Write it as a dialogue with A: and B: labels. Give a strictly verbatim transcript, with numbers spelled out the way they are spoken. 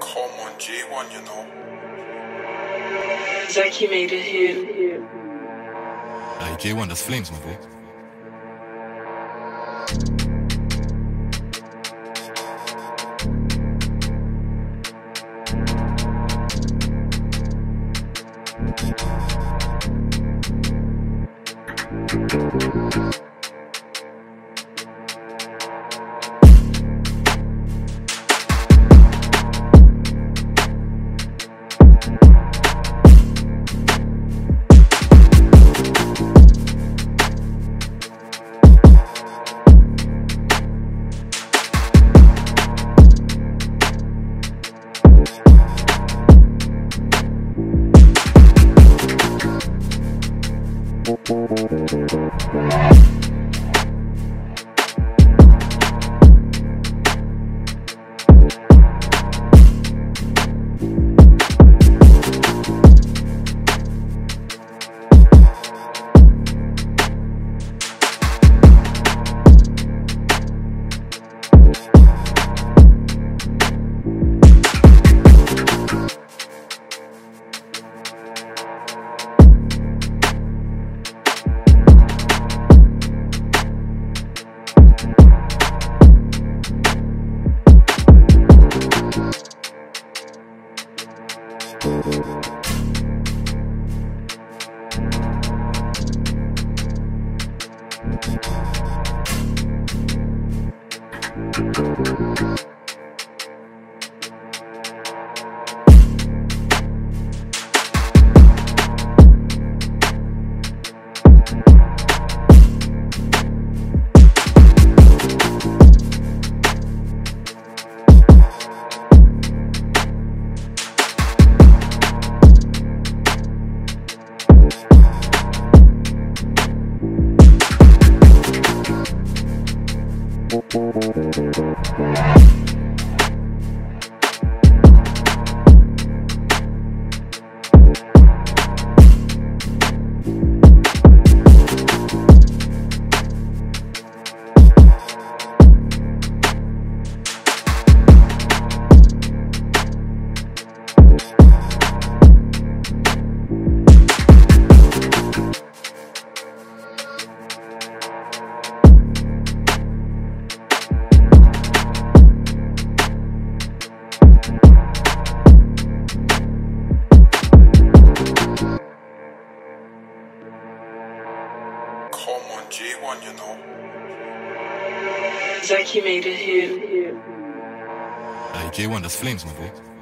A: Come on, G one, you know.
B: Zaki made it here.
C: Hey, J one, that's Flames, my boy.
A: Come on, G one, you know.
B: Zaki made it here.
C: Hey, J one, that's Flames, my boy.